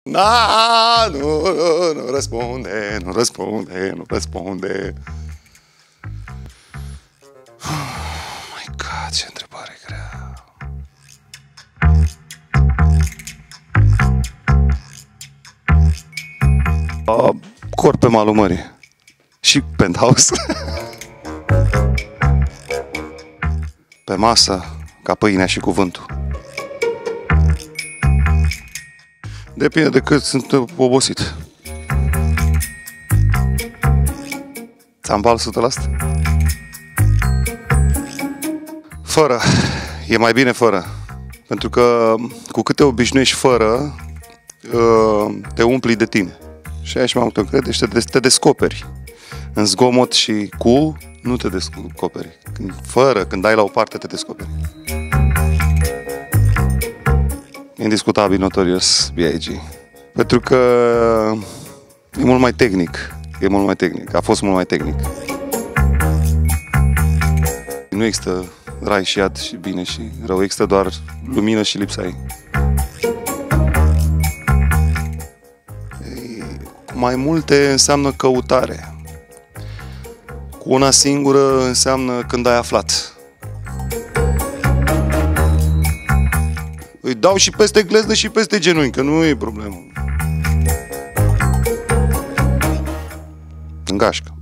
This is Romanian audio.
Nu răspunde, nu răspunde, nu răspunde. Oh my God, ce întrebare grea. Corp pe malul mării. Și penthouse. Pe masă, ca pâinea și cuvântul. Depinde de cât sunt obosit. Ți-am val 100%? Fără. E mai bine fără. Pentru că cu cât te obișnuiești fără, te umpli de tine. Și aici mai mult încredere și te descoperi. În zgomot și cu, nu te descoperi. Când dai la o parte, te descoperi. Indiscutabil Notorious B.I.G. Pentru că e mult mai tehnic. E mult mai tehnic. A fost mult mai tehnic. Nu există rai și iad și bine și rău. Există doar lumină și lipsa ei. Mai multe înseamnă căutare. Cu una singură înseamnă când ai aflat. Îi dau și peste gleznă și peste genunchi, că nu e problemă. În gașcă.